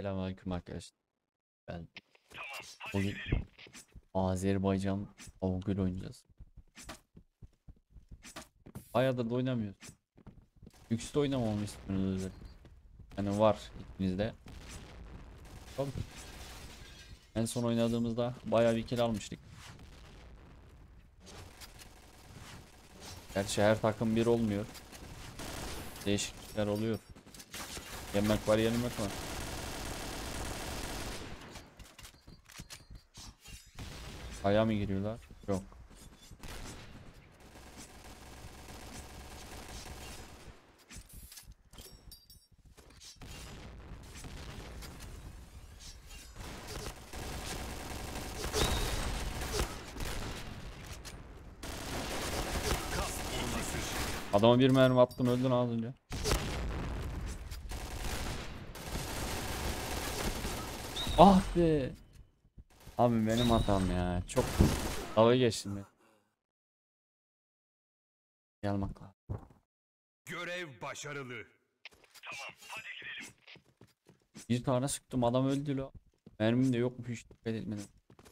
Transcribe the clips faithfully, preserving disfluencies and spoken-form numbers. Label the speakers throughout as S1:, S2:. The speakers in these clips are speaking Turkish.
S1: Selamünaleyküm arkadaşlar. Ben bugün Azerbaycan Avgül oynayacağız. Bayağıdır da oynamıyoruz. Yüksekte oynamamı istiyorsunuz. Yani var içinizde. Tabii. En son oynadığımızda bayağı bir kill almıştık. Gerçi her takım bir olmuyor. Değişiklikler oluyor. Yemek var, yenilmek var. Aya mı giriyorlar? Yok. Adama bir mermi attım, öldün az önce. Ah be. Abi benim hatam ya. Çok dalga geçtim ben. Gelmek lazım.
S2: Görev başarılı.
S1: Bir tane sıktım, adam öldü la. Mermim de yokmuş, hiç dikkat etmedim.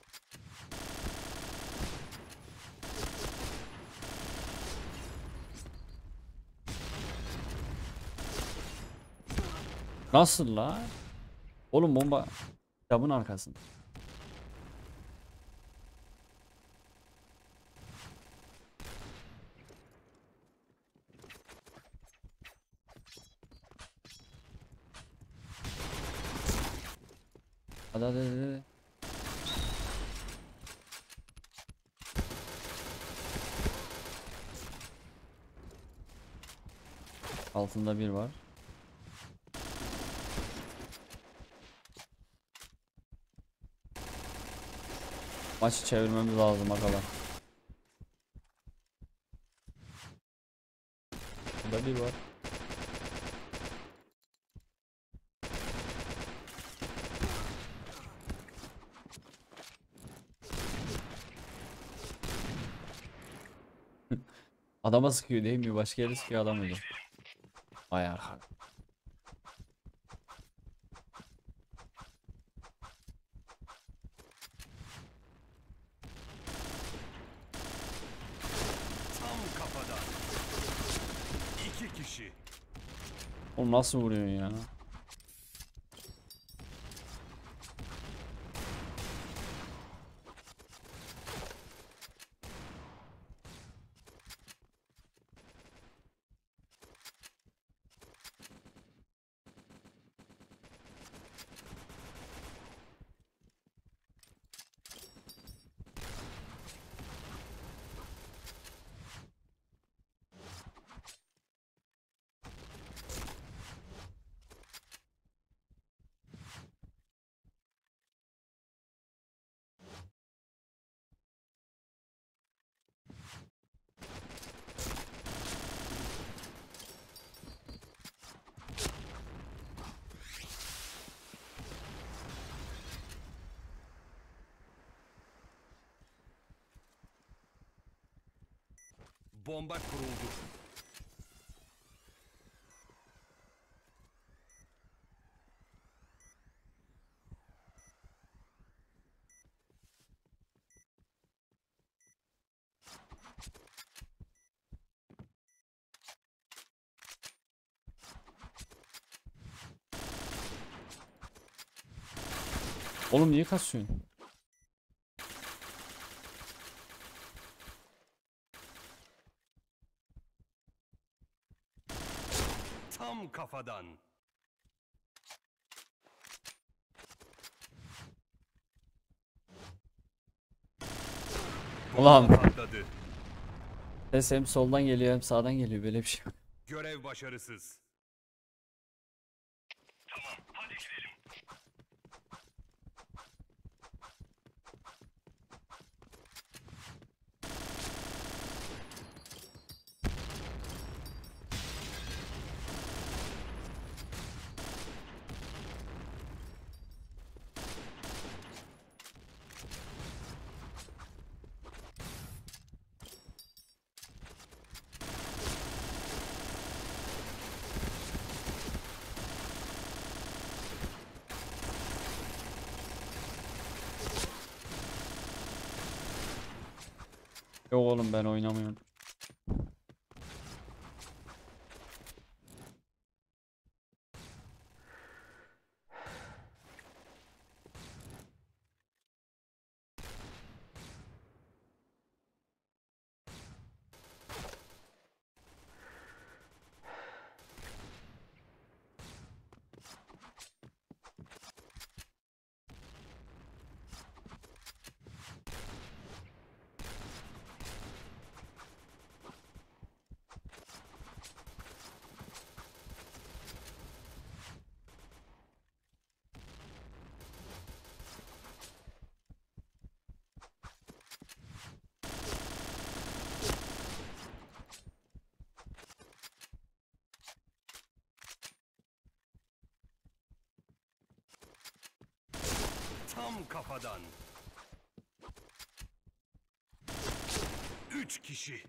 S1: Nasıl la? Oğlum bomba kitabın arkasında. Hadi hadi hadi, hadi. Altında bir var. Maçı çevirmemiz lazım arkadaşlar. Burada bir var. Adama sıkıyor değil mi? Başka yere sıkıyor, adam öyle. Vay arkadaş.
S2: Tam kafadan. İki kişi.
S1: Oğlum nasıl vuruyorsun ya?
S2: Bomba kuruldu.
S1: Oğlum niye kasıyorsun?
S2: Tam kafadan.
S1: Ulan.
S2: Bomba patladı.
S1: Ses hem soldan geliyor hem sağdan geliyor, böyle bir şey yok.
S2: Görev başarısız.
S1: Yok oğlum ben oynamıyorum.
S2: Tam kafadan. Üç kişi.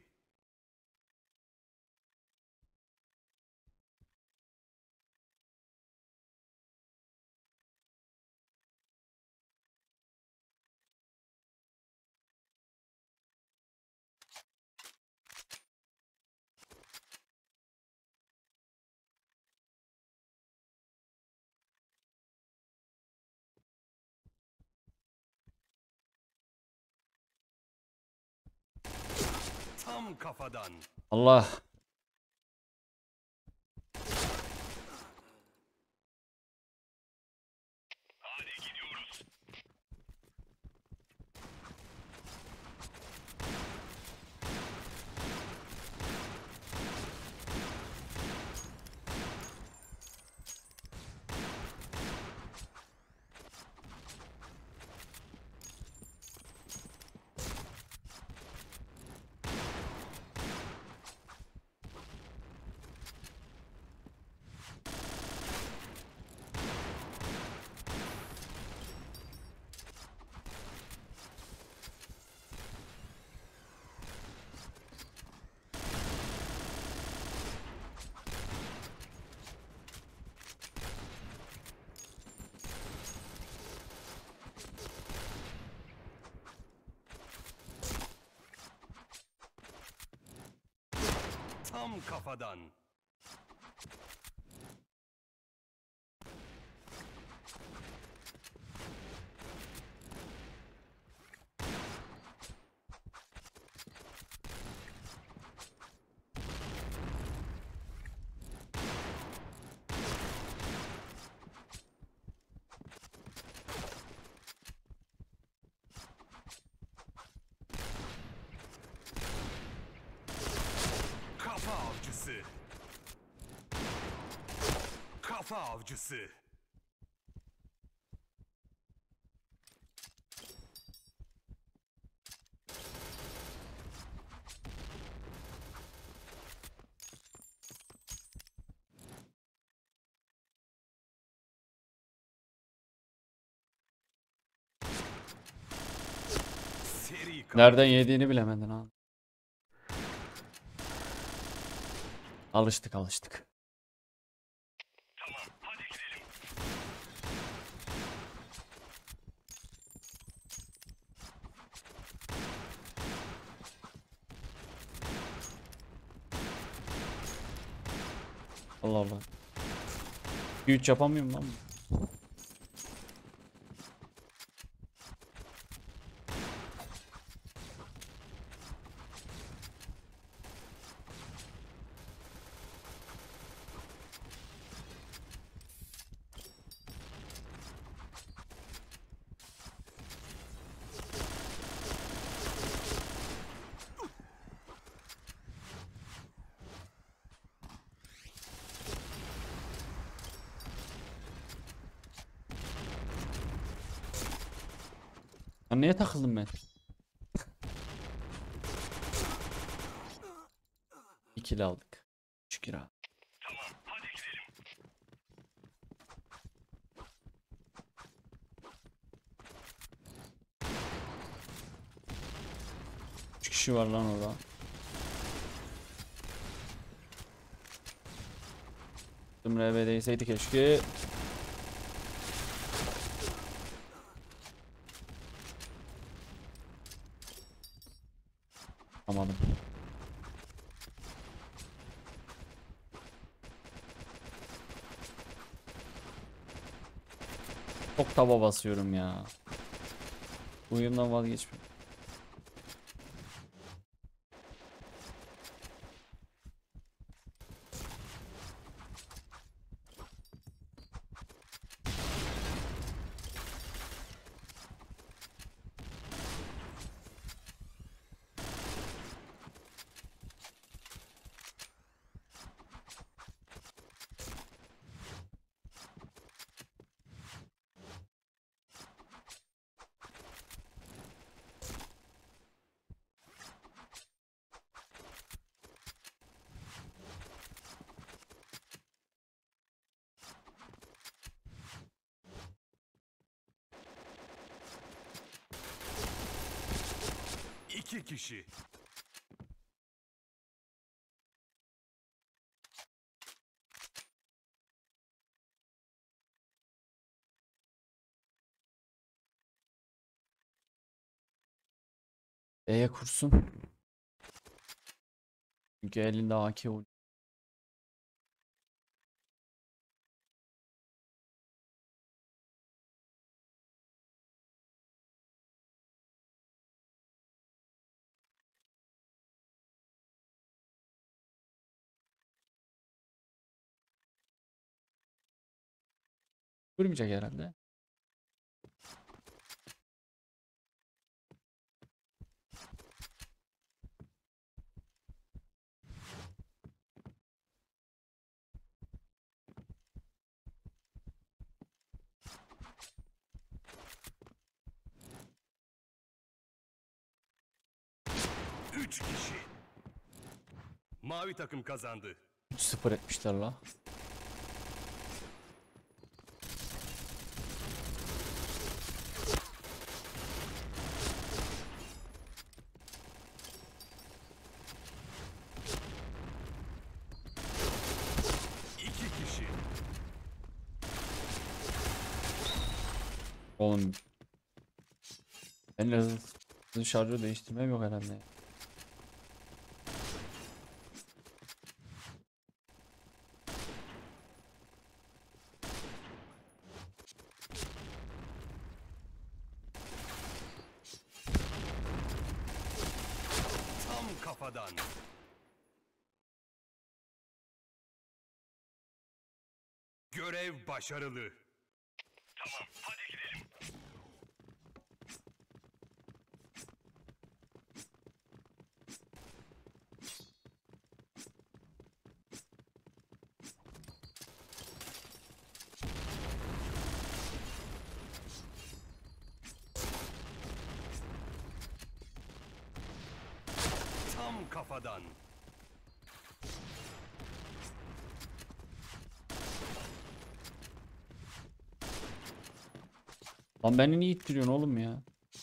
S2: Tam kafadan.
S1: Allah.
S2: Tam kafadan. Kafa avcısı. Kafa avcısı. Seri kafa.
S1: Nereden yediğini bilemedin ha. Alıştık alıştık. Allah Allah. üç yapamıyorum lan. Lan neye takıldım ben? İkili aldık. Şükür abi. Üç kişi var lan orada. R B değseydi keşke. Çok taba basıyorum ya. Bu oyundan vazgeçmiyorum.
S2: İki kişi.
S1: E'ye kursun. Çünkü elinde A K ol- Vurmayacak herhalde.
S2: Üç kişi. Mavi takım kazandı.
S1: üç sıfır etmişler la.
S2: İki kişi.
S1: Oğlum. Ben hızlı hızlı şarjı değiştirmem yok herhalde.
S2: Tam kafadan. Görev başarılı. Tam kafadan.
S1: Lan beni niye ittiriyorsun oğlum ya?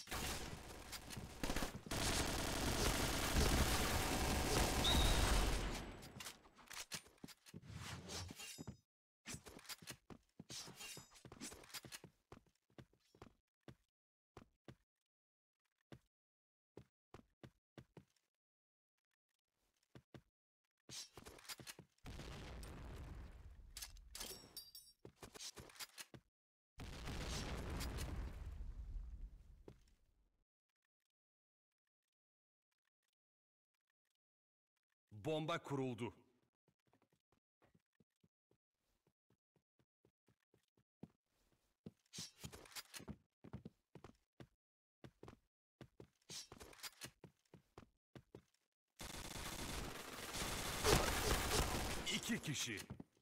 S2: Bomba kuruldu. İki kişi.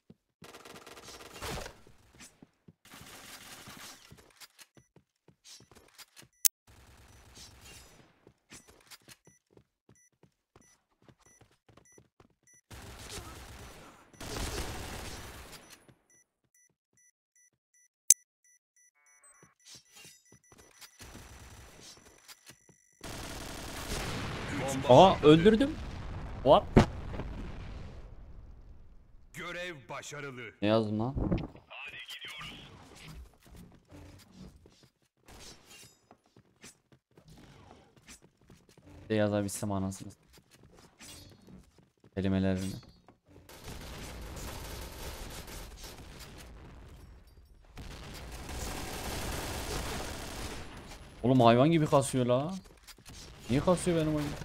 S2: Bomba
S1: Aa
S2: patladı.
S1: öldürdüm. What?
S2: Görev başarılı.
S1: Ne yazdım lan? De yazabilsem anasını. Kelimelerini. Oğlum hayvan gibi kasıyor la. Niye kasıyor benim oyun?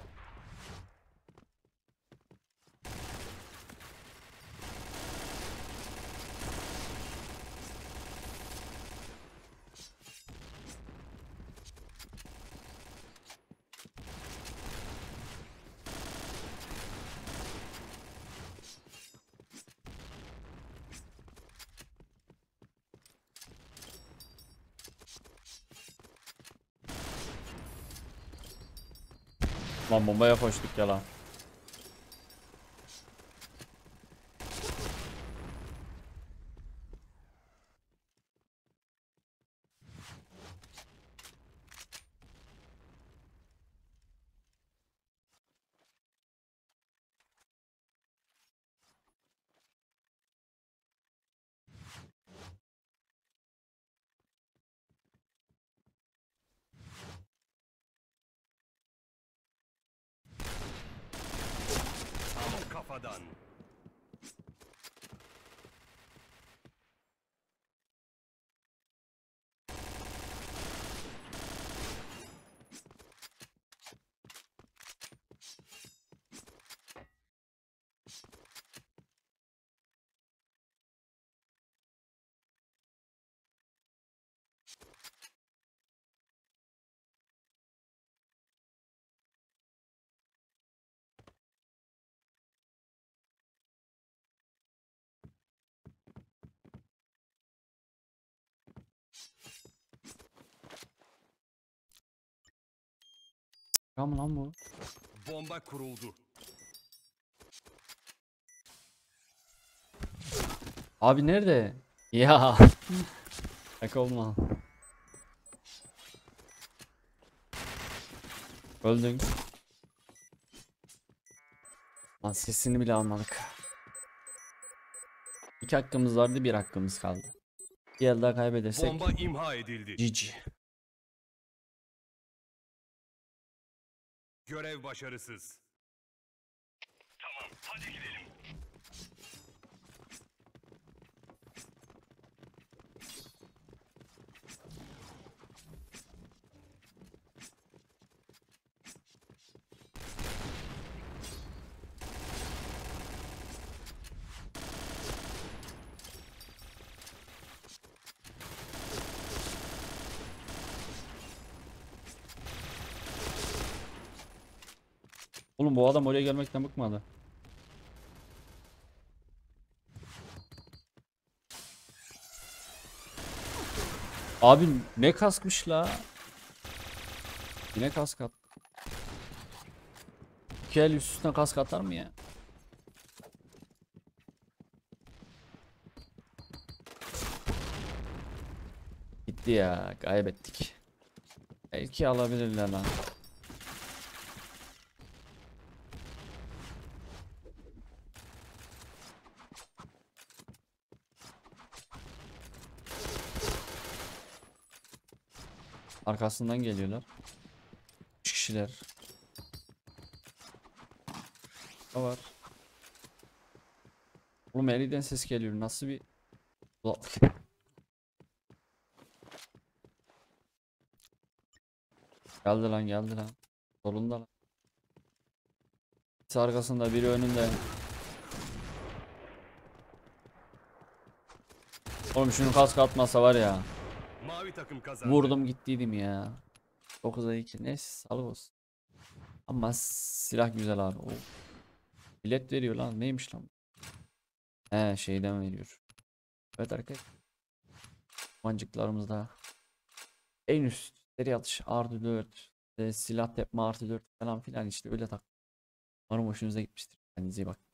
S1: Lan bombaya koştuk ya lan.
S2: Tam kafadan.
S1: Tamam lan bu.
S2: Bomba kuruldu.
S1: Abi nerede? Ya. Şaka olma. Öldün. Lan sesini bile almadık. İki hakkımız vardı, bir hakkımız kaldı. Bir el daha kaybedersek
S2: Bomba imha edildi.
S1: G G.
S2: Görev başarısız. Tamam, hadi gidelim.
S1: Oğlum bu adam oraya gelmekten bıkmadı. Abi ne kaskmış la. Yine kask at. İki el üst üstüne kask atar mı ya? Gitti ya, kaybettik. Belki alabilirler lan. Arkasından geliyorlar. Üç kişiler. Ne var? Oğlum eliden ses geliyor. Nasıl bir kulaklık? Geldi lan, geldi lan. Solunda lan. Birisi arkasında, biri önünde. Oğlum şunu kask atmasa var ya.
S2: Mavi takım kazandı.
S1: Vurdum gittiydim ya. dokuza iki. Neyse sağlık olsun. Ama silah güzel abi. O bilet veriyor lan. Neymiş lan? He, şeyden veriyor. Evet arkadaşlar. Mancıklarımızda en üst seri atış artı dört. E, silah tepme artı dört falan filan, işte öyle tak. Umarım hoşunuza gitmiştir. Kendinize iyi bakın.